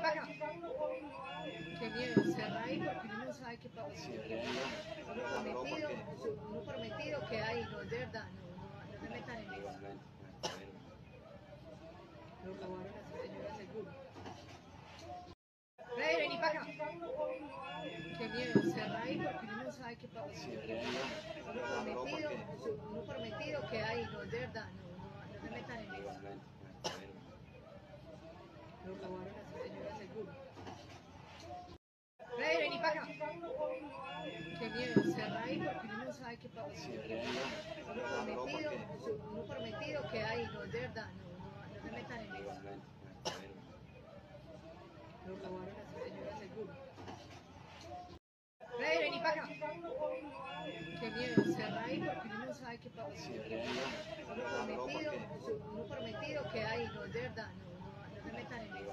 para acá. Qué miedo, cerrar ahí porque uno no sabe qué pasa. Uno prometido que ahí, no es de verdad, no se metan en eso. Lo robaron a esa señora seguro. Vení para acá. Qué miedo, cerrar ahí porque uno no sabe qué pasa. Uno prometido que ahí, no es de verdad, no se metan en eso. Lo robaron a esa señora seguro. Vení para acá. Qué miedo, cerrar ahí porque uno no sabe qué pasa. Uno prometido que ahí, no es de verdad, no se metan en eso. Lo robaron a esa señora seguro. Vení para acá. Qué miedo, cerrar ahí porque uno no sabe qué pasa. Uno prometido que ahí, no es de verdad, no se metan en eso.